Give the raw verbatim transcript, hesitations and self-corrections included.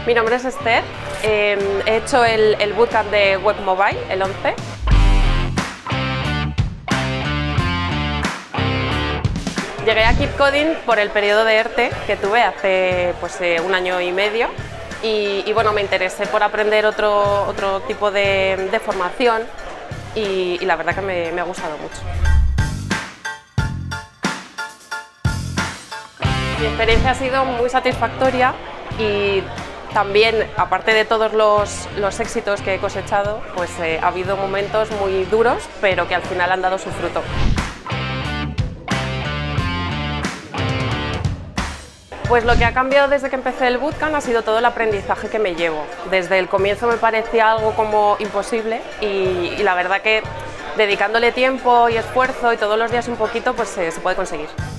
Mi nombre es Esther, eh, he hecho el, el bootcamp de Web Mobile, el once. Llegué a Keep Coding por el periodo de ERTE que tuve hace pues, eh, un año y medio y, y bueno, me interesé por aprender otro, otro tipo de, de formación y, y la verdad que me, me ha gustado mucho. Mi experiencia ha sido muy satisfactoria y también, aparte de todos los, los éxitos que he cosechado, pues eh, ha habido momentos muy duros, pero que al final han dado su fruto. Pues lo que ha cambiado desde que empecé el bootcamp ha sido todo el aprendizaje que me llevo. Desde el comienzo me parecía algo como imposible y, y la verdad que dedicándole tiempo y esfuerzo y todos los días un poquito, pues eh, se puede conseguir.